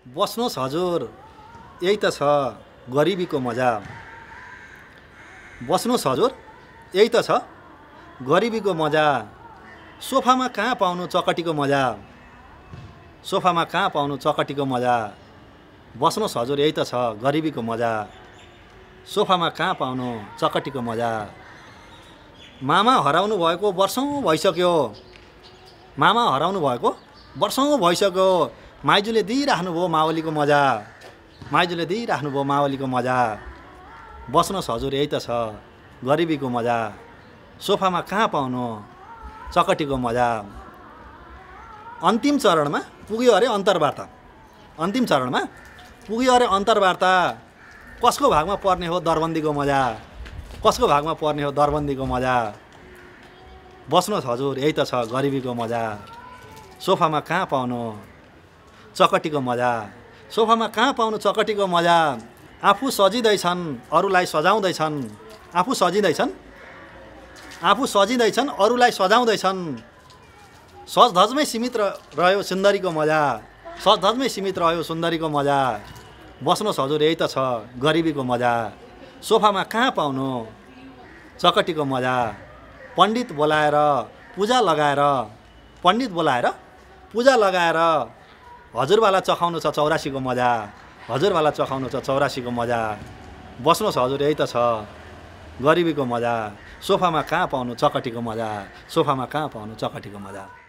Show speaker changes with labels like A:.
A: बस्नुहोस् हजुर, यही त छ गरिबीको मजा। बस्नुहोस् हजुर, यही त छ गरिबीको मजा। सोफामा कहाँ पाउनु चकटीको मजा। सोफामा कहाँ पाउनु चकटीको मजा। बस्नुहोस् हजुर, यही त छ गरिबीको मजा। सोफामा कहाँ पाउनु चकटीको मजा। मामा हराउनु भएको वर्षौँ भइसक्यो। मामा हराउनु भएको वर्षौँ भइसक्यो। माइजूले दिइराख्नुभयो मावलीको मजा। माइजूले दिइराख्नुभयो मावलीको मजा। बस्नुहोस् हजुर, यही त छ गरिबीको मजा। सोफामा कहाँ पाउनु चकटीको मजा। अन्तिम चरणमा पुग्यो अरे अन्तर्वार्ता। अन्तिम चरणमा पुग्यो अरे अन्तर्वार्ता। कसको भागमा पर्ने हो दरबन्दीको मजा। कसको भागमा पर्ने हो दरबन्दीको मजा। बस्नुहोस् हजुर, यही त छ गरिबीको मजा। सोफामा कहाँ पाउनु चकटीको मजा। सोफामा कहाँ पाउनु चकटीको मजा। आफू सजिँदैछन् अरूलाई सजाउँदैछन्। आफू सजिँदैछन् अरूलाई सजाउँदैछन्। सजधजमै सीमित रह्यो सुन्दरीको मजा। सजधजमै सीमित रह्यो सुन्दरीको मजा। बस्नुहोस् हजुर, यही त छ गरिबीको मजा। सोफामा कहाँ पाउनु चकटीको मजा। पण्डित बोलाएर पूजा लगाएर। पण्डित बोलाएर पूजा लगाएर हजुरवाला चखाउनु छ 84को मजा। हजुरवाला चखाउनु छ 84को मजा। बस्नुहोस् हजुर, यही त छ गरिबीको मजा। सोफामा कहाँ पाउनु चकटीको मजा। सोफामा कहाँ पाउनु चकटीको मजा।